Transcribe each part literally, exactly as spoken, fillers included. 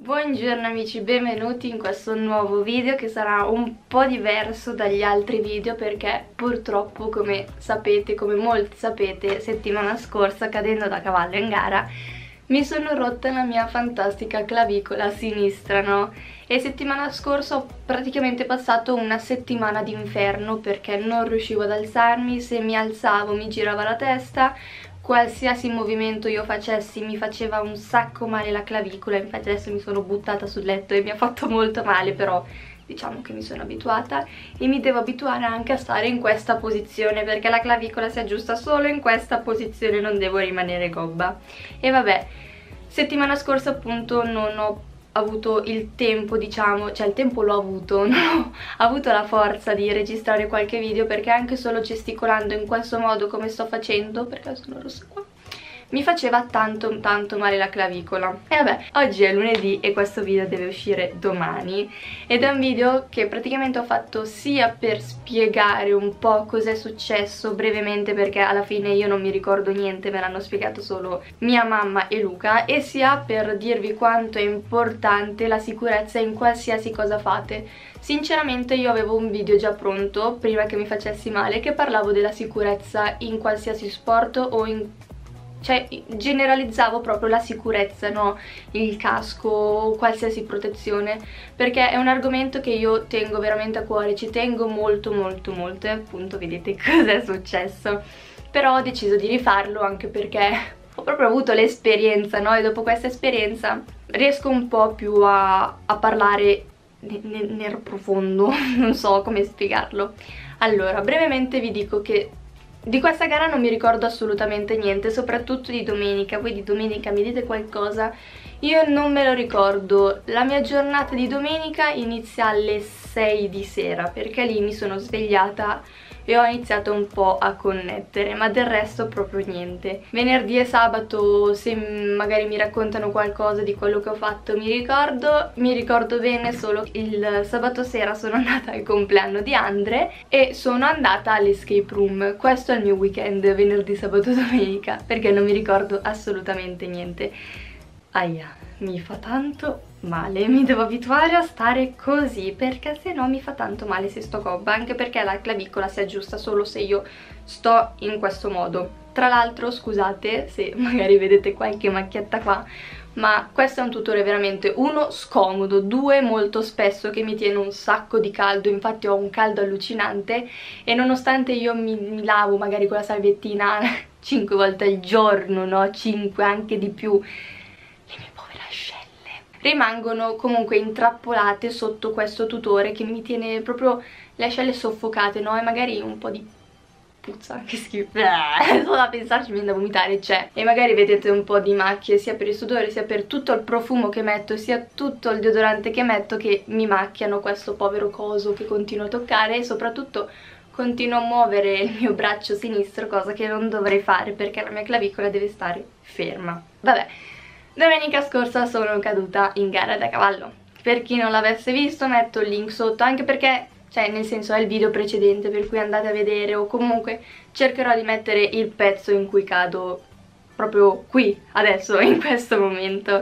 Buongiorno amici, benvenuti in questo nuovo video che sarà un po' diverso dagli altri video perché purtroppo, come sapete, come molti sapete, settimana scorsa cadendo da cavallo in gara mi sono rotta la mia fantastica clavicola sinistra, no? E settimana scorsa ho praticamente passato una settimana d'inferno perché non riuscivo ad alzarmi, se mi alzavo mi girava la testa, qualsiasi movimento io facessi mi faceva un sacco male la clavicola. Infatti adesso mi sono buttata sul letto e mi ha fatto molto male, però diciamo che mi sono abituata e mi devo abituare anche a stare in questa posizione perché la clavicola si aggiusta solo in questa posizione, non devo rimanere gobba. E vabbè, settimana scorsa appunto non ho avuto il tempo, diciamo, cioè il tempo l'ho avuto, non ho avuto la forza di registrare qualche video perché anche solo gesticolando in questo modo come sto facendo, perché sono rossa qua, mi faceva tanto tanto male la clavicola. E vabbè, oggi è lunedì e questo video deve uscire domani ed è un video che praticamente ho fatto sia per spiegare un po' cos'è successo brevemente, perché alla fine io non mi ricordo niente, me l'hanno spiegato solo mia mamma e Luca, e sia per dirvi quanto è importante la sicurezza in qualsiasi cosa fate. Sinceramente io avevo un video già pronto prima che mi facessi male che parlavo della sicurezza in qualsiasi sport o in... cioè generalizzavo proprio la sicurezza, no? Il casco, qualsiasi protezione, perché è un argomento che io tengo veramente a cuore, ci tengo molto molto molto e appunto vedete cos'è successo. Però ho deciso di rifarlo anche perché ho proprio avuto l'esperienza, no? E dopo questa esperienza riesco un po' più a, a parlare nel, nel profondo, non so come spiegarlo. Allora, brevemente vi dico che di questa gara non mi ricordo assolutamente niente, soprattutto di domenica. Voi di domenica mi dite qualcosa? Io non me lo ricordo. La mia giornata di domenica inizia alle sei di sera perché lì mi sono svegliata e ho iniziato un po' a connettere, ma del resto proprio niente. Venerdì e sabato, se magari mi raccontano qualcosa di quello che ho fatto, mi ricordo. Mi ricordo bene solo il sabato sera sono andata al compleanno di Andre e sono andata all'escape room. Questo è il mio weekend, venerdì, sabato, domenica, perché non mi ricordo assolutamente niente. Aia, mi fa tanto male, mi devo abituare a stare così perché se no mi fa tanto male se sto gobba, anche perché la clavicola si aggiusta solo se io sto in questo modo. Tra l'altro scusate se magari vedete qualche macchietta qua, ma questo è un tutore veramente, uno, scomodo, due, molto spesso, che mi tiene un sacco di caldo. Infatti ho un caldo allucinante e nonostante io mi, mi lavo magari con la salviettina cinque volte al giorno, no? cinque, anche di più, rimangono comunque intrappolate sotto questo tutore che mi tiene proprio le ascelle soffocate, no? E magari un po' di puzza, che schifo, solo da pensarci mi viene da vomitare, c'è. E magari vedete un po' di macchie sia per il sudore sia per tutto il profumo che metto, sia tutto il deodorante che metto, che mi macchiano questo povero coso che continuo a toccare e soprattutto continuo a muovere il mio braccio sinistro, cosa che non dovrei fare perché la mia clavicola deve stare ferma. Vabbè, domenica scorsa sono caduta in gara da cavallo. Per chi non l'avesse visto metto il link sotto, anche perché, cioè nel senso è il video precedente per cui andate a vedere, o comunque cercherò di mettere il pezzo in cui cado proprio qui, adesso, in questo momento.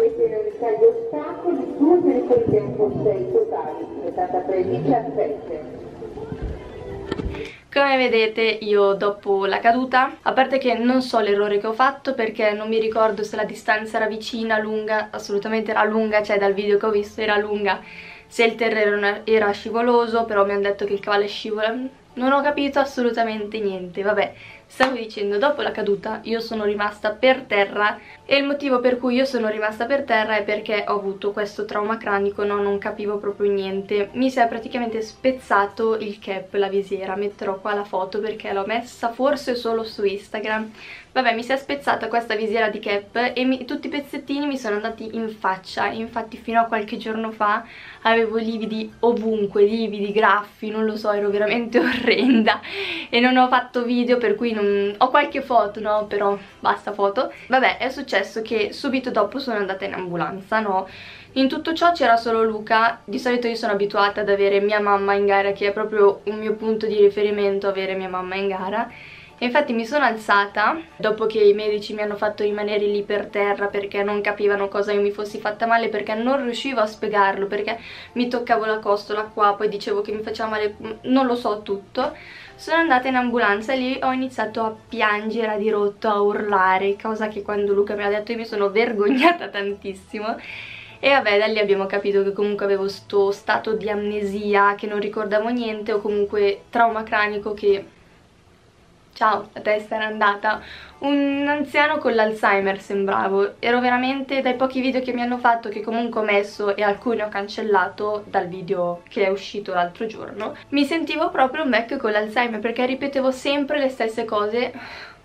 Come vedete io dopo la caduta, a parte che non so l'errore che ho fatto perché non mi ricordo se la distanza era vicina, lunga, assolutamente era lunga, cioè dal video che ho visto era lunga, se il terreno era scivoloso, però mi hanno detto che il cavallo scivola, non ho capito assolutamente niente. Vabbè, stavo dicendo, dopo la caduta io sono rimasta per terra e il motivo per cui io sono rimasta per terra è perché ho avuto questo trauma cranico, no? Non capivo proprio niente, mi si è praticamente spezzato il cap, la visiera, metterò qua la foto perché l'ho messa forse solo su Instagram. Vabbè, mi si è spezzata questa visiera di cap e mi, tutti i pezzettini mi sono andati in faccia, infatti fino a qualche giorno fa avevo lividi ovunque, lividi, graffi, non lo so, ero veramente orrenda e non ho fatto video per cui non... ho qualche foto, no? Però basta foto. Vabbè, è successo che subito dopo sono andata in ambulanza, no? In tutto ciò c'era solo Luca. Di solito io sono abituata ad avere mia mamma in gara, che è proprio un mio punto di riferimento, avere mia mamma in gara. E infatti mi sono alzata dopo che i medici mi hanno fatto rimanere lì per terra perché non capivano cosa io mi fossi fatta male, perché non riuscivo a spiegarlo, perché mi toccavo la costola qua, poi dicevo che mi faceva male, non lo so tutto. Sono andata in ambulanza e lì ho iniziato a piangere a dirotto, a urlare, cosa che quando Luca me l'ha detto io mi sono vergognata tantissimo. E vabbè, da lì abbiamo capito che comunque avevo sto stato di amnesia, che non ricordavo niente, o comunque trauma cranico che... ciao, la testa era andata. Un anziano con l'Alzheimer sembravo. Ero veramente, dai pochi video che mi hanno fatto, che comunque ho messo e alcuni ho cancellato dal video che è uscito l'altro giorno, mi sentivo proprio un vecchio con l'Alzheimer perché ripetevo sempre le stesse cose.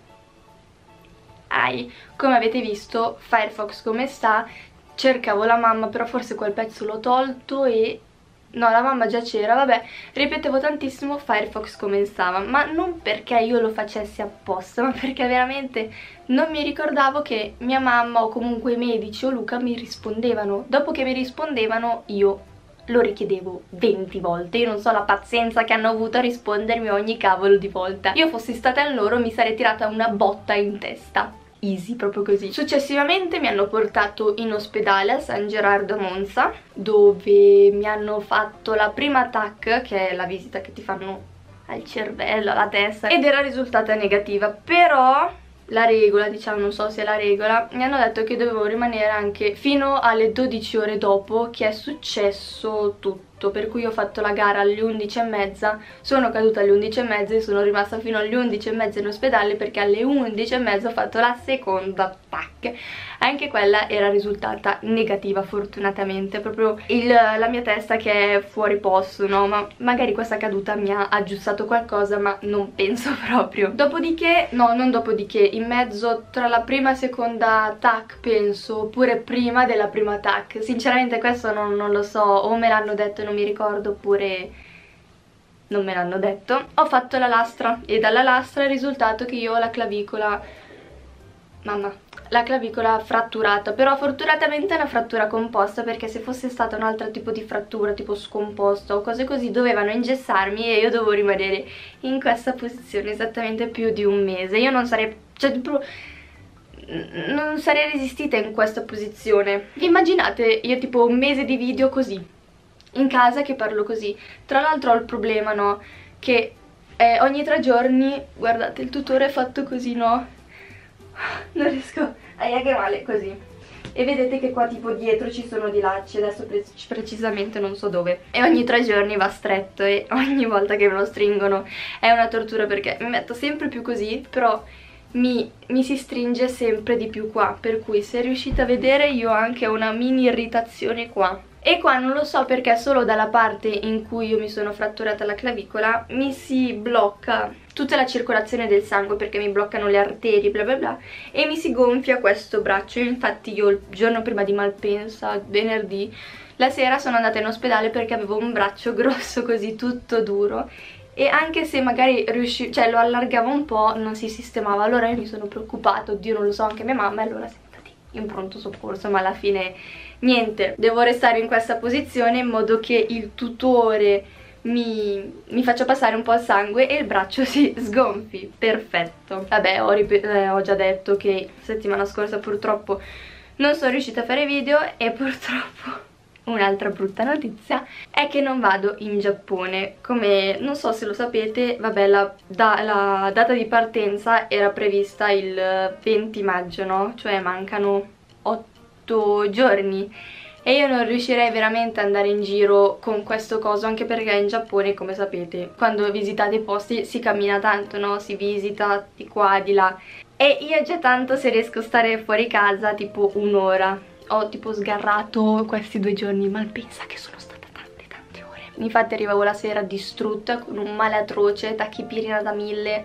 Ai, come avete visto, Firefox come sta? Cercavo la mamma, però forse quel pezzo l'ho tolto e... no, la mamma già c'era, vabbè, ripetevo tantissimo Firefox come stava, ma non perché io lo facessi apposta, ma perché veramente non mi ricordavo che mia mamma o comunque i medici o Luca mi rispondevano. Dopo che mi rispondevano io lo richiedevo venti volte, io non so la pazienza che hanno avuto a rispondermi ogni cavolo di volta. Io fossi stata in loro mi sarei tirata una botta in testa. Easy, proprio così. Successivamente mi hanno portato in ospedale a San Gerardo a Monza, dove mi hanno fatto la prima T A C, che è la visita che ti fanno al cervello, alla testa, ed era risultata negativa. Però la regola, diciamo, non so se è la regola, mi hanno detto che dovevo rimanere anche fino alle dodici ore dopo che è successo tutto, per cui ho fatto la gara alle undici e mezza, sono caduta alle undici e mezza e sono rimasta fino alle undici e mezza in ospedale perché alle undici e mezza ho fatto la seconda T A C. Anche quella era risultata negativa fortunatamente, proprio il, la mia testa che è fuori posto, no? Ma magari questa caduta mi ha aggiustato qualcosa, ma non penso proprio. Dopodiché, no, non dopodiché, in mezzo tra la prima e seconda T A C penso, oppure prima della prima T A C, sinceramente questo non, non lo so, o me l'hanno detto e non mi ricordo, oppure non me l'hanno detto. Ho fatto la lastra e dalla lastra è il risultato che io ho la clavicola, mamma, la clavicola fratturata, però fortunatamente è una frattura composta, perché se fosse stata un altro tipo di frattura, tipo scomposta o cose così, dovevano ingessarmi e io dovevo rimanere in questa posizione esattamente più di un mese. Io non sarei, cioè, non sarei resistita in questa posizione. Immaginate io tipo un mese di video così, in casa che parlo così. Tra l'altro ho il problema, no, che eh, ogni tre giorni, guardate, il tutore è fatto così, no? Non riesco, aia che male, così. E vedete che qua tipo dietro ci sono dei lacci, adesso pre precisamente non so dove. E ogni tre giorni va stretto e ogni volta che me lo stringono è una tortura, perché mi metto sempre più così, però mi, mi si stringe sempre di più qua. Per cui se riuscite a vedere io ho anche una mini irritazione qua. E qua non lo so perché solo dalla parte in cui io mi sono fratturata la clavicola mi si blocca tutta la circolazione del sangue, perché mi bloccano le arterie bla bla bla, e mi si gonfia questo braccio. Infatti io il giorno prima di Malpensa, venerdì, la sera sono andata in ospedale perché avevo un braccio grosso così, tutto duro, e anche se magari riuscivo, cioè lo allargavo un po', non si sistemava. Allora io mi sono preoccupata, oddio non lo so anche mia mamma, e allora sentati in pronto soccorso, ma alla fine niente, devo restare in questa posizione in modo che il tutore mi, mi faccia passare un po' il sangue e il braccio si sgonfi. Perfetto. Vabbè, ho, eh, ho già detto che settimana scorsa purtroppo non sono riuscita a fare video, e purtroppo un'altra brutta notizia è che non vado in Giappone. Come non so se lo sapete, vabbè, la, da, la data di partenza era prevista il venti maggio, no? Cioè mancano otto giorni e io non riuscirei veramente ad andare in giro con questo coso, anche perché in Giappone, come sapete, quando visitate i posti si cammina tanto, no? Si visita di qua, di là, e io già tanto se riesco a stare fuori casa tipo un'ora. Ho tipo sgarrato questi due giorni, ma pensa che sono stata tante tante ore. Infatti arrivavo la sera distrutta, con un male atroce, tachipirina da mille,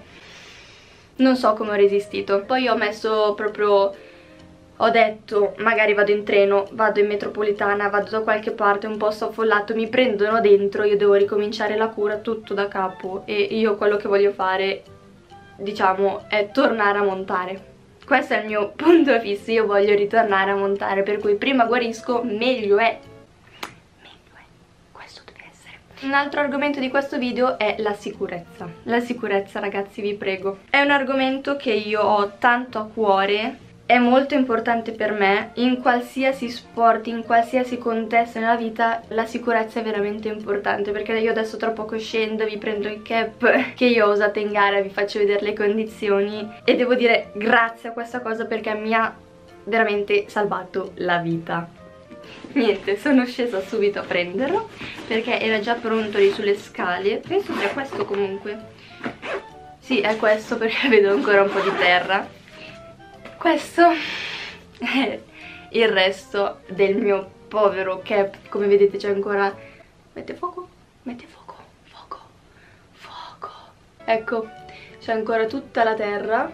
non so come ho resistito. Poi ho messo proprio, ho detto magari vado in treno, vado in metropolitana, vado da qualche parte, un posto affollato, mi prendono dentro, io devo ricominciare la cura tutto da capo, e io quello che voglio fare, diciamo, è tornare a montare. Questo è il mio punto fisso, io voglio ritornare a montare, per cui prima guarisco meglio è. Meglio è, questo deve essere. Un altro argomento di questo video è la sicurezza. La sicurezza, ragazzi, vi prego. È un argomento che io ho tanto a cuore, è molto importante per me. In qualsiasi sport, in qualsiasi contesto nella vita, la sicurezza è veramente importante, perché io adesso tra poco scendo, vi prendo il cap che io ho usato in gara, vi faccio vedere le condizioni e devo dire grazie a questa cosa perché mi ha veramente salvato la vita. Niente, sono scesa subito a prenderlo perché era già pronto lì sulle scale. Penso sia questo comunque. Sì, è questo perché vedo ancora un po' di terra. Questo è il resto del mio povero cap. Come vedete c'è ancora... Mette fuoco? Mette fuoco, fuoco, fuoco. Ecco, c'è ancora tutta la terra.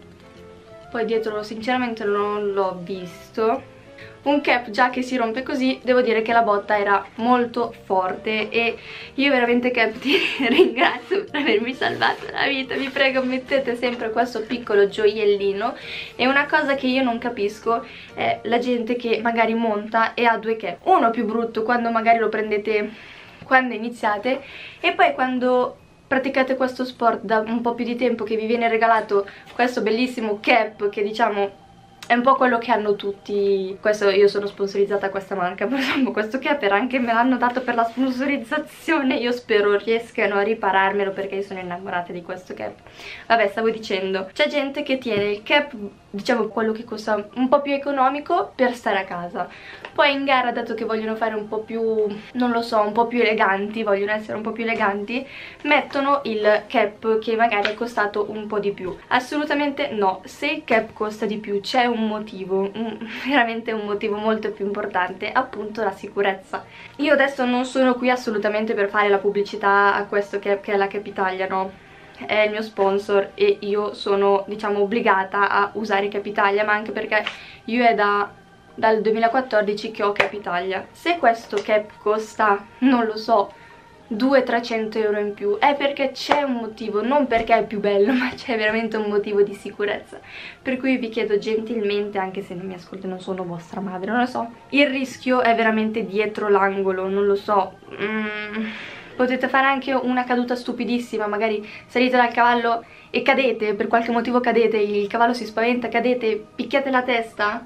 Poi dietro sinceramente non l'ho visto. Un cap già che si rompe così, devo dire che la botta era molto forte e io veramente cap ti ringrazio per avermi salvato la vita. Vi prego, mettete sempre questo piccolo gioiellino. E una cosa che io non capisco è la gente che magari monta e ha due cap, uno più brutto quando magari lo prendete quando iniziate e poi quando praticate questo sport da un po' più di tempo, che vi viene regalato questo bellissimo cap che diciamo è un po' quello che hanno tutti. Questo, io sono sponsorizzata a questa marca, per esempio questo cap anche me l'hanno dato per la sponsorizzazione. Io spero riescano a ripararmelo perché io sono innamorata di questo cap. Vabbè, stavo dicendo, c'è gente che tiene il cap, diciamo quello che costa un po' più economico, per stare a casa. Poi in gara, dato che vogliono fare un po' più, non lo so, un po' più eleganti, vogliono essere un po' più eleganti, mettono il cap che magari è costato un po' di più. Assolutamente no, se il cap costa di più c'è un motivo, un, veramente un motivo molto più importante, appunto la sicurezza. Io adesso non sono qui assolutamente per fare la pubblicità a questo cap che è la Capitalia, no? È il mio sponsor e io sono, diciamo, obbligata a usare Capitalia, ma anche perché io è da... dal duemilaquattordici che ho Capitalia. Se questo cap costa, non lo so, duecento trecento euro in più, è perché c'è un motivo, non perché è più bello, ma c'è veramente un motivo di sicurezza. Per cui vi chiedo gentilmente, anche se non mi ascolti, non sono vostra madre, non lo so, il rischio è veramente dietro l'angolo, non lo so. Mm, potete fare anche una caduta stupidissima, magari salite dal cavallo e cadete, per qualche motivo cadete, il cavallo si spaventa, cadete, picchiate la testa.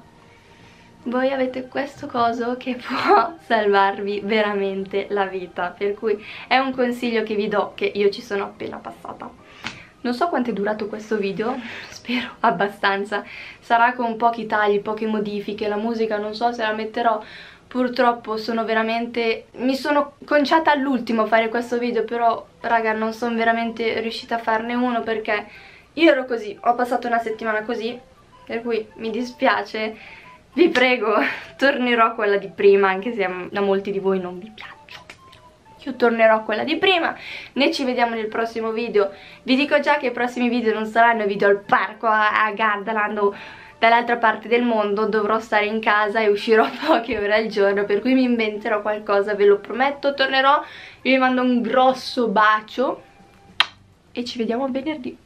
Voi avete questo coso che può salvarvi veramente la vita, per cui è un consiglio che vi do, che io ci sono appena passata. Non so quanto è durato questo video, spero abbastanza, sarà con pochi tagli, poche modifiche, la musica non so se la metterò, purtroppo sono veramente... mi sono conciata all'ultimo a fare questo video, però raga non sono veramente riuscita a farne uno perché io ero così, ho passato una settimana così, per cui mi dispiace. Vi prego, tornerò a quella di prima, anche se a molti di voi non vi piace. Io tornerò a quella di prima. Noi ci vediamo nel prossimo video. Vi dico già che i prossimi video non saranno video al parco, a Gardaland o dall'altra parte del mondo. Dovrò stare in casa e uscirò poche ore al giorno, per cui mi inventerò qualcosa, ve lo prometto. Tornerò, vi mando un grosso bacio e ci vediamo venerdì.